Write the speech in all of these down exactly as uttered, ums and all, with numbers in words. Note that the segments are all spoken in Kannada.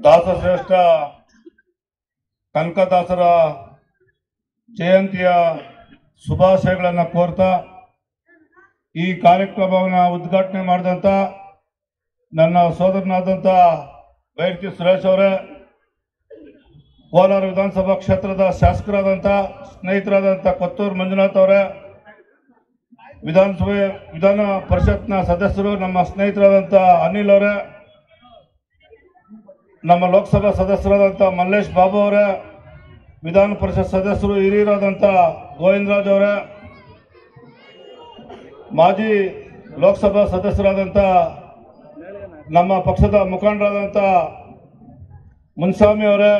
ದಾಸಶ್ರೇಷ್ಠ ಕನಕದಾಸರ ಜಯಂತಿಯ ಶುಭಾಶಯಗಳನ್ನು ಕೋರ್ತಾ ಈ ಕಾರ್ಯಕ್ರಮವನ್ನು ಉದ್ಘಾಟನೆ ಮಾಡಿದಂಥ ನನ್ನ ಸೋದರನಾದಂಥ ಬೈರತಿ ಸುರೇಶ್ ಅವರೇ, ಕೋಲಾರ ವಿಧಾನಸಭಾ ಕ್ಷೇತ್ರದ ಶಾಸಕರಾದಂಥ ಸ್ನೇಹಿತರಾದಂಥ ಕೊತ್ತೂರು ಮಂಜುನಾಥ್ ಅವರೇ, ವಿಧಾನಸಭೆ ವಿಧಾನ ಪರಿಷತ್ನ ಸದಸ್ಯರು ನಮ್ಮ ಸ್ನೇಹಿತರಾದಂಥ ಅನಿಲ್ ಅವರೇ, ನಮ್ಮ ಲೋಕಸಭಾ ಸದಸ್ಯರಾದಂಥ ಮಲ್ಲೇಶ್ ಬಾಬು ಅವರೇ, ವಿಧಾನ ಪರಿಷತ್ ಸದಸ್ಯರು ಹಿರಿಯರಾದಂಥ ಗೋವಿಂದರಾಜ್ ಅವರೇ, ಮಾಜಿ ಲೋಕಸಭಾ ಸದಸ್ಯರಾದಂಥ ನಮ್ಮ ಪಕ್ಷದ ಮುಖಂಡರಾದಂಥ ಮುನ್ಸ್ವಾಮಿ ಅವರೇ,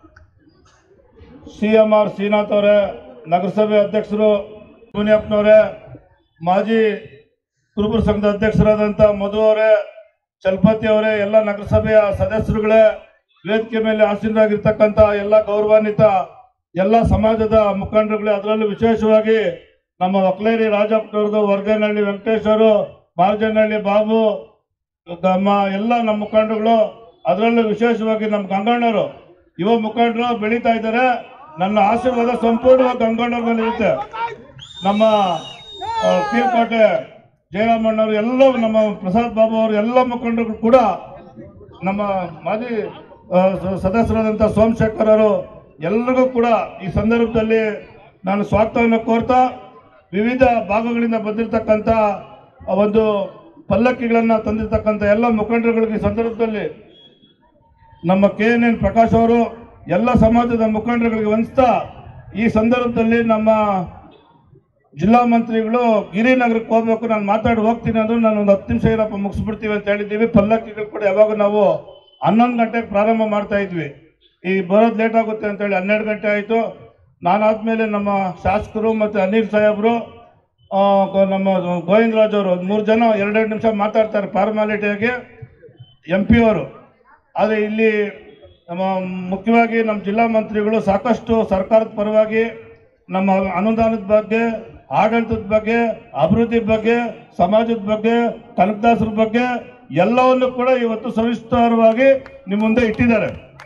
ಸಿ ಎಂ ಆರ್ ಶ್ರೀನಾಥ್ ಅವರೇ, ನಗರಸಭೆ ಅಧ್ಯಕ್ಷರು ಮುನಿಯಪ್ಪನವರೇ, ಮಾಜಿ ಕುರುಬರ ಸಂಘದ ಅಧ್ಯಕ್ಷರಾದಂಥ ಮಧು ಅವರೇ, ಚಲಪತಿ ಅವರೇ, ಎಲ್ಲ ನಗರಸಭೆಯ ಸದಸ್ಯರುಗಳೇ, ವೇದಿಕೆ ಮೇಲೆ ಆಸೀನರಾಗಿರ್ತಕ್ಕಂಥ ಎಲ್ಲ ಗೌರವಾನ್ವಿತ ಎಲ್ಲ ಸಮಾಜದ ಮುಖಂಡರುಗಳೇ, ಅದರಲ್ಲೂ ವಿಶೇಷವಾಗಿ ನಮ್ಮ ಒಕ್ಲೇರಿ ರಾಜಪ್ಪನವ್ರದ್ದು, ವರ್ಗನಹಳ್ಳಿ ವೆಂಕಟೇಶ್ ಅವರು, ಮಾರ್ಜನಹಳ್ಳಿ ಬಾಬು, ನಮ್ಮ ಎಲ್ಲ ನಮ್ಮ ಮುಖಂಡರುಗಳು, ಅದರಲ್ಲೂ ವಿಶೇಷವಾಗಿ ನಮ್ಮ ಗಂಗಣ್ಣವರು ಯುವ ಮುಖಂಡರು ಬೆಳೀತಾ ಇದ್ದಾರೆ. ನನ್ನ ಆಶೀರ್ವಾದ ಸಂಪೂರ್ಣವಾಗಿ ಗಂಗಣ್ಣವ್ರ ಮೇಲೆ ಇರುತ್ತೆ. ನಮ್ಮ ಕೀರ್ಕೋಟೆ ಜಯರಾಮಣ್ಣವರು, ಎಲ್ಲ ನಮ್ಮ ಪ್ರಸಾದ್ ಬಾಬು ಅವರು, ಎಲ್ಲ ಮುಖಂಡರು ಕೂಡ, ನಮ್ಮ ಮಾಜಿ ಸದಸ್ಯರಾದಂಥ ಸೋಮಶೇಖರ್ ಅವರು, ಎಲ್ಲರಿಗೂ ಕೂಡ ಈ ಸಂದರ್ಭದಲ್ಲಿ ನಾನು ಸ್ವಾಗತವನ್ನು ಕೋರ್ತಾ, ವಿವಿಧ ಭಾಗಗಳಿಂದ ಬಂದಿರತಕ್ಕಂಥ ಒಂದು ಪಲ್ಲಕ್ಕಿಗಳನ್ನು ತಂದಿರತಕ್ಕಂಥ ಎಲ್ಲ ಮುಖಂಡರುಗಳಿಗೆ ಈ ಸಂದರ್ಭದಲ್ಲಿ ನಮ್ಮ ಕೆ ಎನ್ ಎನ್ ಪ್ರಕಾಶ್ ಅವರು ಎಲ್ಲ ಸಮಾಜದ ಮುಖಂಡರುಗಳಿಗೆ ವಂದಿಸ್ತಾ, ಈ ಸಂದರ್ಭದಲ್ಲಿ ನಮ್ಮ ಜಿಲ್ಲಾ ಮಂತ್ರಿಗಳು ಗಿರಿನಗರಕ್ಕೆ ಹೋಗ್ಬೇಕು, ನಾನು ಮಾತಾಡಿ ಹೋಗ್ತೀನಿ ಅಂದ್ರೆ ನಾನು ಒಂದು ಹತ್ತು ನಿಮಿಷ ಇರಪ್ಪ ಮುಗಿಸ್ಬಿಡ್ತೀವಿ ಅಂತ ಹೇಳಿದ್ದೀವಿ. ಪಲ್ಲಕ್ಕಿಗಳು ಕೂಡ ಯಾವಾಗ ನಾವು ಹನ್ನೊಂದು ಗಂಟೆಗೆ ಪ್ರಾರಂಭ ಮಾಡ್ತಾ ಇದ್ವಿ, ಈ ಬರೋದು ಲೇಟ್ ಆಗುತ್ತೆ ಅಂತೇಳಿ ಹನ್ನೆರಡು ಗಂಟೆ ಆಯಿತು. ನಾನಾದ್ಮೇಲೆ ನಮ್ಮ ಶಾಸಕರು ಮತ್ತು ಅನಿಲ್ ಸಾಹೇಬರು, ನಮ್ಮ ಗೋವಿಂದರಾಜ್ ಅವರು ಒಂದು ಮೂರು ಜನ ಎರಡೆರಡು ನಿಮಿಷ ಮಾತಾಡ್ತಾರೆ ಫಾರ್ಮಾಲಿಟಿಯಾಗಿ, ಎಂ ಪಿ ಅವರು. ಆದರೆ ಇಲ್ಲಿ ನಮ್ಮ ಮುಖ್ಯವಾಗಿ ನಮ್ಮ ಜಿಲ್ಲಾ ಮಂತ್ರಿಗಳು ಸಾಕಷ್ಟು ಸರ್ಕಾರದ ಪರವಾಗಿ ನಮ್ಮ ಅನುದಾನದ ಬಗ್ಗೆ, ಆಡಳಿತದ ಬಗ್ಗೆ, ಅಭಿವೃದ್ಧಿ ಬಗ್ಗೆ, ಸಮಾಜದ ಬಗ್ಗೆ, ಕನಕದಾಸರ ಬಗ್ಗೆ ಎಲ್ಲವನ್ನು ಕೂಡ ಇವತ್ತು ಸವಿಸ್ತಾರವಾಗಿ ನಿಮ್ಮ ಮುಂದೆ ಇಟ್ಟಿದ್ದಾರೆ.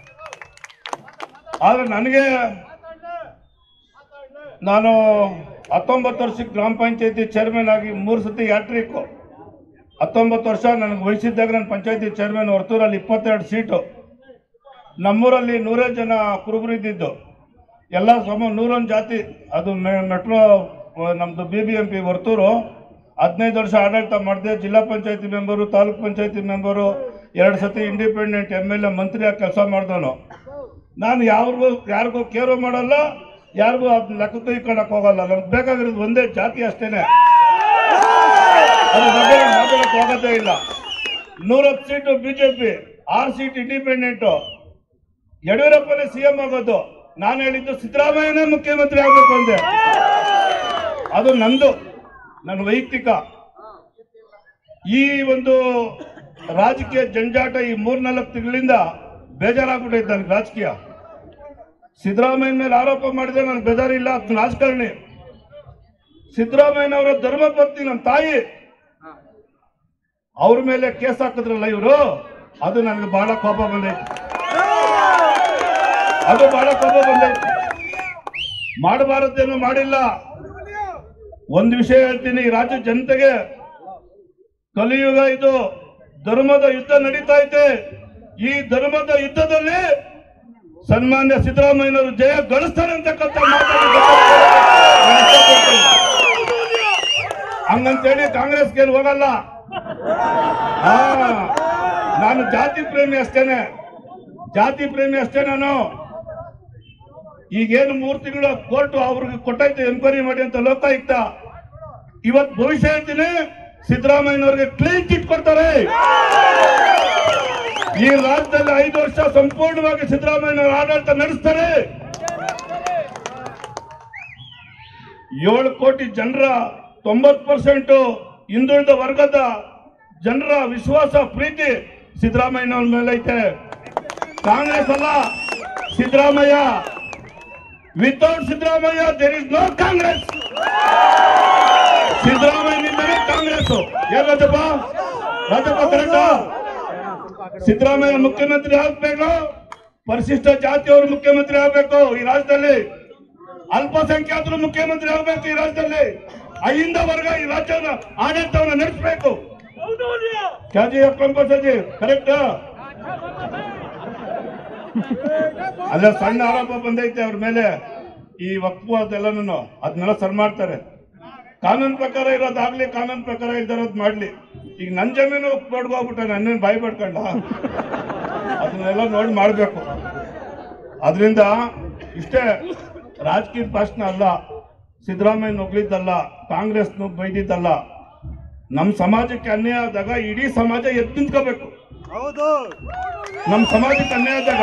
ಆದರೆ ನನಗೆ, ನಾನು ಹತ್ತೊಂಬತ್ತು ವರ್ಷಕ್ಕೆ ಗ್ರಾಮ ಪಂಚಾಯತಿ ಚೇರ್ಮನ್ ಆಗಿ ಮೂರು ಸತಿ ಯಾಟ್ರಿಕ್ಕು, ಹತ್ತೊಂಬತ್ತು ವರ್ಷ ನನಗೆ ವಹಿಸಿದ್ದಾಗ ನಾನು ಪಂಚಾಯತಿ ಚೇರ್ಮನ್. ಹೊರತೂರಲ್ಲಿ ಇಪ್ಪತ್ತೆರಡು ಸೀಟು, ನಮ್ಮೂರಲ್ಲಿ ನೂರೇ ಜನ ಕುರುಬರು ಇದ್ದಿದ್ದು, ಎಲ್ಲ ಸಮ ನೂರೊಂದು ಜಾತಿ. ಅದು ಮೆಟ್ರೋ ನಮ್ಮದು ಬಿ ಬಿ ಎಂ ಪಿ ಹೊರತೂರು. ಹದಿನೈದು ವರ್ಷ ಆಡಳಿತ ಮಾಡಿದೆ, ಜಿಲ್ಲಾ ಪಂಚಾಯತಿ ಮೆಂಬರು, ತಾಲೂಕು ಪಂಚಾಯತಿ ಮೆಂಬರು, ಎರಡು ಸತಿ ಇಂಡಿಪೆಂಡೆಂಟ್ ಎಮ್ ಎಲ್ ಎ ಮಂತ್ರಿಯಾಗಿ ಕೆಲಸ ಮಾಡಿದವನು. ನಾನು ಯಾರಿಗೂ ಯಾರಿಗೂ ಕೇರು ಮಾಡಲ್ಲ, ಯಾರಿಗೂ ಅದು ಲೆಕ್ಕಕ್ಕೆ ಇಟ್ಕೊಳಕ್ಕೆ ಹೋಗಲ್ಲ. ನನಗೆ ಬೇಕಾಗಿರೋದು ಒಂದೇ ಜಾತಿ ಅಷ್ಟೇನೆ, ಅದ್ರ ಬಗ್ಗೆ ಮಾತಾಡಕ್ಕೆ ಹೋಗೋದೇ ಇಲ್ಲ. ನೂರತ್ತು ಸೀಟು ಬಿಜೆಪಿ, ಆರು ಸೀಟ್ ಇಂಡಿಪೆಂಡೆಂಟು, ಯಡಿಯೂರಪ್ಪನೇ ಸಿ ಎಂ ಆಗೋದು. ನಾನು ಹೇಳಿದ್ದು ಸಿದ್ದರಾಮಯ್ಯನೇ ಮುಖ್ಯಮಂತ್ರಿ ಆಗಬೇಕು ಅಂದೆ. ಅದು ನಂದು, ನನ್ನ ವೈಯಕ್ತಿಕ. ಈ ಒಂದು ರಾಜಕೀಯ ಜಂಜಾಟ ಈ ಮೂರ್ನಾಲ್ಕು ತಿಂಗಳಿಂದ ಬೇಜಾರಾಗ್ಬಿಟ್ಟೈತೆ ನನಗೆ. ರಾಜಕೀಯ ಸಿದ್ದರಾಮಯ್ಯ ಮೇಲೆ ಆರೋಪ ಮಾಡಿದ್ರೆ ನನಗೆ ಬೇಜಾರಿಲ್ಲ, ಅದು ರಾಜಕಾರಣಿ. ಸಿದ್ದರಾಮಯ್ಯನವರ ಧರ್ಮಪತ್ನಿ ನಮ್ಮ ತಾಯಿ, ಅವ್ರ ಮೇಲೆ ಕೇಸ್ ಹಾಕಿದ್ರಲ್ಲ ಇವರು, ಅದು ನನಗೆ ಬಹಳ ಕೋಪ ಬಂದೈತಿ. ಅದು ಬಹಳ ಕೋಪ ಬಂದೈತಿ. ಮಾಡಬಾರದೇನು ಮಾಡಿಲ್ಲ. ಒಂದು ವಿಷಯ ಹೇಳ್ತೀನಿ ಈ ರಾಜ್ಯ ಜನತೆಗೆ, ಕಲಿಯುಗ ಇದು, ಧರ್ಮದ ಯುದ್ಧ ನಡೀತಾ ಐತೆ. ಈ ಧರ್ಮದ ಯುದ್ಧದಲ್ಲಿ ಸನ್ಮಾನ್ಯ ಸಿದ್ದರಾಮಯ್ಯನವರು ಜಯ ಗಳಿಸ್ತಾರೆ ಅಂತಕ್ಕಂಥ ಮಾತಾಡಿ ಹಂಗಂತೇಳಿ ಕಾಂಗ್ರೆಸ್ಗೆ ಹೋಗಲ್ಲ. ಹಾ, ನಾನು ಜಾತಿ ಪ್ರೇಮಿ ಅಷ್ಟೇನೆ, ಜಾತಿ ಪ್ರೇಮಿ ಅಷ್ಟೇ ನಾನು. ಈಗೇನು ಮೂರು ತಿಂಗಳು ಕೋರ್ಟ್ ಅವ್ರಿಗೆ ಕೊಟ್ಟೈತೆ ಎನ್ಕ್ವೈರಿ ಮಾಡಿ ಅಂತ ಲೋಕಾಯುಕ್ತ. ಇವತ್ತು ಭವಿಷ್ಯ ಹೇಳ್ತೀನಿ, ಸಿದ್ದರಾಮಯ್ಯನವ್ರಿಗೆ ಕ್ಲೀನ್ ಚಿಟ್ ಕೊಡ್ತಾರೆ. ಈ ರಾಜ್ಯದಲ್ಲಿ ಐದು ವರ್ಷ ಸಂಪೂರ್ಣವಾಗಿ ಸಿದ್ದರಾಮಯ್ಯನವರ ಆಡಳಿತ ನಡೆಸ್ತಾರೆ. ಏಳು ಕೋಟಿ ಜನರ ತೊಂಬತ್ತು ಪರ್ಸೆಂಟ್ ಹಿಂದುಳಿದ ವರ್ಗದ ಜನರ ವಿಶ್ವಾಸ, ಪ್ರೀತಿ ಸಿದ್ದರಾಮಯ್ಯನವ್ರ ಮೇಲೆ ಐತೆ. ಕಾಂಗ್ರೆಸ್ ಅಲ್ಲ, Siddaramaiah. Without Siddaramaiah there is no Congress. ಸಿದ್ದರಾಮಯ್ಯನಿಂದಲೇ ಕಾಂಗ್ರೆಸ್. ಏನ್ ರಾಜಪ್ಪ, ರಾಜಪ್ಪ ಕರೆಕ್ಟಾ? ಸಿದ್ದರಾಮಯ್ಯ ಮುಖ್ಯಮಂತ್ರಿ ಆಗಬೇಕು, ಪರಿಶಿಷ್ಟ ಜಾತಿಯವರು ಮುಖ್ಯಮಂತ್ರಿ ಆಗಬೇಕು ಈ ರಾಜ್ಯದಲ್ಲಿ, ಅಲ್ಪಸಂಖ್ಯಾತರು ಮುಖ್ಯಮಂತ್ರಿ ಆಗಬೇಕು ಈ ರಾಜ್ಯದಲ್ಲಿ, ಅಹಿಂದ ವರ್ಗ ಈ ರಾಜ್ಯದ ಆಡಳಿತವನ್ನು ನಡೆಸಬೇಕು. ಕ್ಯಾಜಿ ಕಂಪಲ್ಸರಿ ಕರೆಕ್ಟ್. ಅಲ್ಲ ಸಣ್ಣ ಆರೋಪ ಬಂದೈತೆ ಅವ್ರ ಮೇಲೆ, ಈ ವಕ್ಫು ಅದೆಲ್ಲನೂ ಅದನ್ನೆಲ್ಲ ಸರಿ ಮಾಡ್ತಾರೆ. ಕಾನೂನು ಪ್ರಕಾರ ಇರೋದಾಗ್ಲಿ, ಕಾನೂನು ಪ್ರಕಾರ ಇಲ್ದಿರೋದು ಮಾಡ್ಲಿ. ಈಗ ನನ್ನ ಜಮೀನು ಬಡ್ಗೋಗ್ಬಿಟ್ಟ ನನ್ನೇನು ಬಾಯಿ ಪಡ್ಕೊಂಡ, ಅದನ್ನೆಲ್ಲ ನೋಡಿ ಮಾಡ್ಬೇಕು. ಅದರಿಂದ ಇಷ್ಟೇ ರಾಜಕೀಯ ಭಾಷಣ ಅಲ್ಲ, ಸಿದ್ದರಾಮಯ್ಯ ನುಗ್ಲಿದ್ದಲ್ಲ, ಕಾಂಗ್ರೆಸ್ ಬೈದಿದ್ದಲ್ಲ. ನಮ್ಮ ಸಮಾಜಕ್ಕೆ ಅನ್ಯಾಯ ಆದಾಗ ಇಡೀ ಸಮಾಜ ಎದ್ದು ನಿಂತ್ಕೋಬೇಕು. ನಮ್ಮ ಸಮಾಜಕ್ಕೆ ಅನ್ಯಾಯ ಆದಾಗ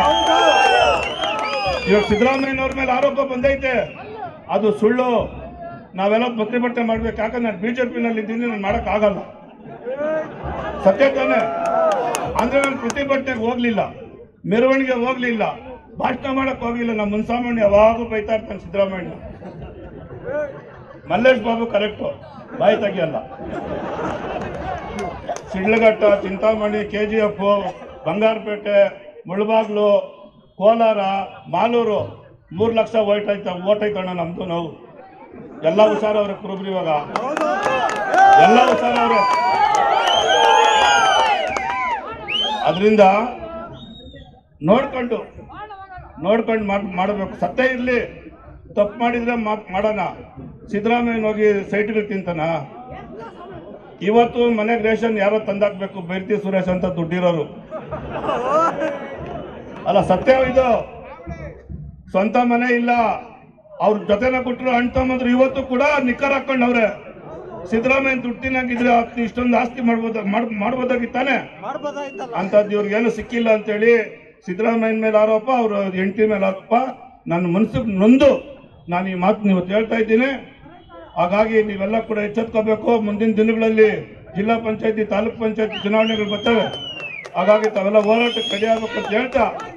ಇವಾಗ ಸಿದ್ದರಾಮಯ್ಯನವ್ರ ಮೇಲೆ ಆರೋಪ ಬಂದೈತೆ, ಅದು ಸುಳ್ಳು. ನಾವೆಲ್ಲ ಪ್ರತಿಭಟನೆ ಮಾಡ್ಬೇಕು. ಯಾಕಂದ್ರೆ ನಾನು ಬಿಜೆಪಿನಲ್ಲಿ ಇದ್ದೀನಿ, ನಾನು ಮಾಡಕ್ ಆಗಲ್ಲ, ಸತ್ಯ ತಾನೆ. ಅಂದ್ರೆ ನಾನು ಪ್ರತಿಭಟನೆಗೆ ಹೋಗ್ಲಿಲ್ಲ, ಮೆರವಣಿಗೆ ಹೋಗ್ಲಿಲ್ಲ, ಭಾಷಣ ಮಾಡಕ್ ಹೋಗ್ಲಿಲ್ಲ. ನಮ್ಮ ಮುನ್ಸಾಮಣ್ಣ ಯಾವಾಗೂ ಬೈತಾ ಇರ್ತಾನೆ ಸಿದ್ದರಾಮಯ್ಯ. ಮಲ್ಲೇಶ್ ಬಾಬು ಕರೆಕ್ಟು, ಬಾಯಿ ತೆಗಿಯಲ್ಲ. Sidlaghatta, Chintamani, K G F, Bangarpet, Mulbagal, Kolar, Malur ಮೂರು ಲಕ್ಷ ಓಟ್ ಆಯ್ತ ಓಟ್ ಐತಣ್ಣ ನಮ್ದು. ನಾವು ಎಲ್ಲ ಹುಷಾರವ್ರೆ ಕುರುಬ್ರಿ, ಇವಾಗ ಎಲ್ಲ ಹುಷಾರವ್ರೆ. ಅದರಿಂದ ನೋಡ್ಕೊಂಡು ನೋಡ್ಕೊಂಡು ಮಾಡಬೇಕು. ಸತ್ಯ ಇರಲಿ, ತಪ್ಪು ಮಾಡಿದ್ರೆ ಮಾಡೋಣ. ಸಿದ್ದರಾಮಯ್ಯ ಹೋಗಿ ಸೈಟ್ಗಳು ತಿಂತಾನ. ಇವತ್ತು ಮನೆಗೆ ರೇಷನ್ ಯಾರೋ ತಂದಾಕ್ಬೇಕು, ಬೈರ್ತಿ ಸುರೇಶ್ ಅಂತ ದುಡ್ಡಿರೋರು ಅಲ್ಲ, ಸತ್ಯ ಇದು. ಸ್ವಂತ ಮನೆ ಇಲ್ಲ, ಅವ್ರ ಜೊತೆನ ಕೊಟ್ಟರು ಹಣ್ಣು ತಗೊಂಡ್ರು. ಇವತ್ತು ಕೂಡ ನಿಕ್ಕರ್ ಹಾಕೊಂಡವ್ರೆ. ಸಿದ್ದರಾಮಯ್ಯ ದುಡ್ಡು ತಿನ್ನಾಗಿದ್ರೆ ಇಷ್ಟೊಂದು ಆಸ್ತಿ ಮಾಡ್ಬೋದ ಮಾಡ್ಬೋದಾಗಿತ್ತಾನೆ. ಅಂತದ್ದು ಇವ್ರಿಗೇನು ಸಿಕ್ಕಿಲ್ಲ ಅಂತೇಳಿ ಸಿದ್ದರಾಮಯ್ಯನ ಮೇಲೆ ಆರೋಪ, ಅವ್ರ ಹೆಂಡತಿ ಮೇಲೆ ಆರೋಪ. ನನ್ನ ಮನಸ್ಸಿಗೆ ನೊಂದು ನಾನು ಈ ಮಾತು ನೀವು ಹೇಳ್ತಾ ಇದ್ದೀನಿ. ಹಾಗಾಗಿ ನೀವೆಲ್ಲ ಕೂಡ ಎಚ್ಚೆತ್ಕೋಬೇಕು. ಮುಂದಿನ ದಿನಗಳಲ್ಲಿ ಜಿಲ್ಲಾ ಪಂಚಾಯತಿ, ತಾಲೂಕ್ ಪಂಚಾಯತಿ ಚುನಾವಣೆಗಳು ಬರ್ತವೆ. ಹಾಗಾಗಿ ತಾವೆಲ್ಲ ಹೋರಾಟಕ್ಕೆ ರೆಡಿ ಆಗ್ಬೇಕು ಅಂತ ಹೇಳ್ತಾ